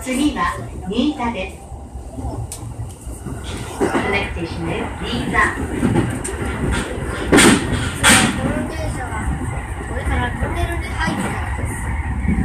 次は新座です。The next station is 新座。 この電車はこれからトンネルに入るからです。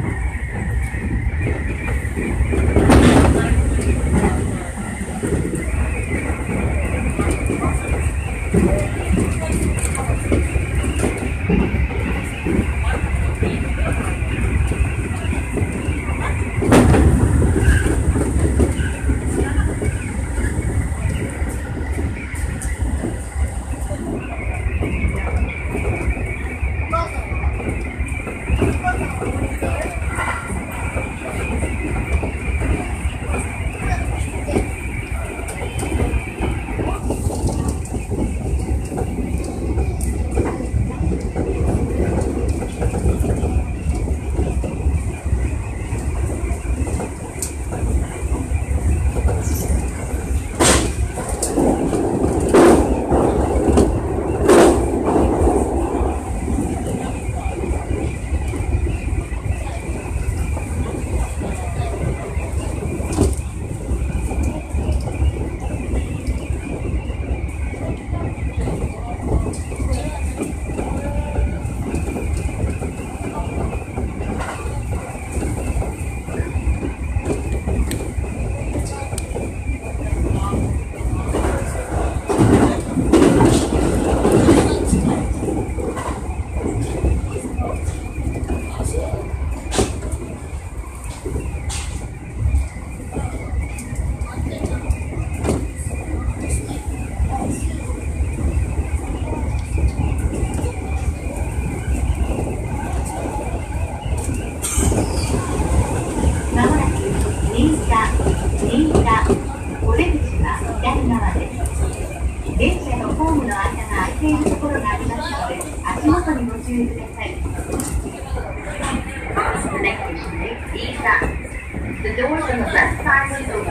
The doors on the left side will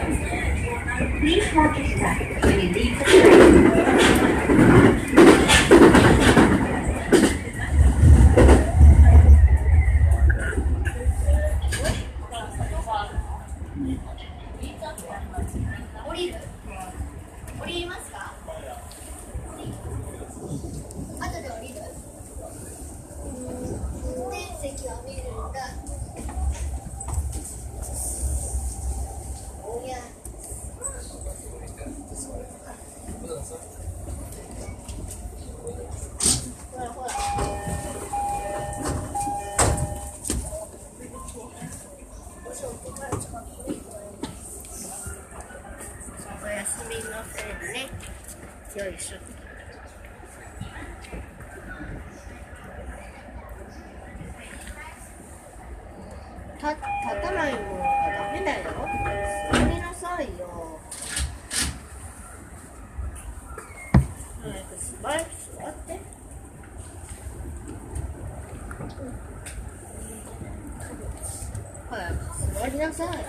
open. Please watch your step when you leave the train. 降りますか？後で降りる？運転席は見るんだ。いや。ほらほら。おやすみなさいね。よいしょ。立たないもんはダメだよ。座りなさいよ。早く座って。早く座りなさい。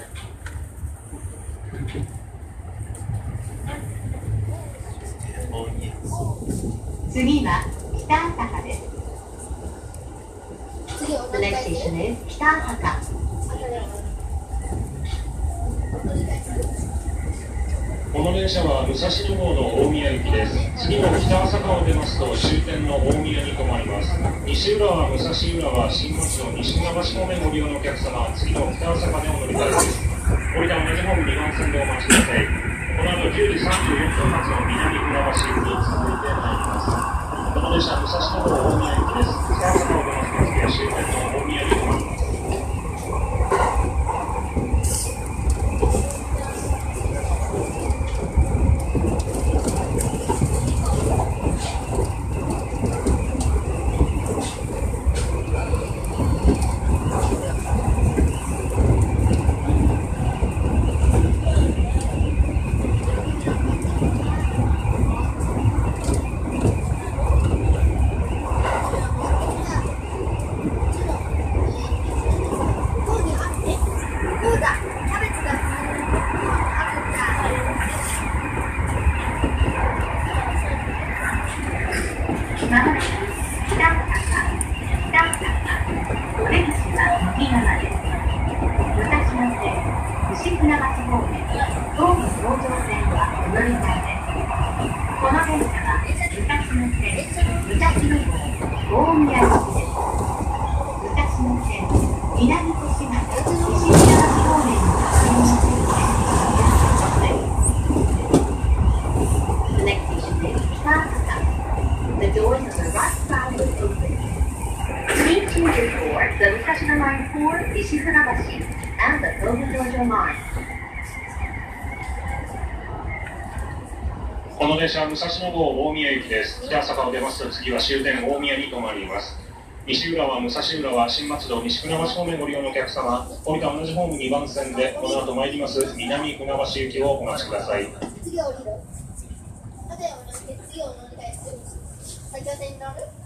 次は北朝霞です。 次は The next station is 北朝霞。 この電車は武蔵野号の大宮行きです。次の北朝霞を出ますと終点の大宮に停まります。西浦和、武蔵浦和、新町の西船橋方面ご利用のお客様は次の北朝霞でお乗り換えです。降りた同じホーム2番線でお待ちください。この後10時34分発の南船橋に続いてまいります。この電車は武蔵野号大宮行きです。北朝霞を出ますと次は終点の大宮に停まります。 お出口は右側です。武蔵野線、牛船橋方面東武東上線は上り線です。この電車は武蔵野線武蔵野号大宮行きです。武蔵野線南越谷西船橋方面に進みます。The next station is Kisasaka. The doors on the right side will open. Please choose for the Musashino Line 4 Ishifunabashi and the Tobu-Dojo Line. この電車は武蔵野号大宮行きです。北朝霞を出ますと次は終点大宮に停まります。西浦和、武蔵浦和、新松戸、西船橋方面ご利用のお客様、降りた同じホーム2番線でこの後参ります南船橋行きをお待ちください。 次降りる。次降りて次を乗り換えする。先ほどに乗る。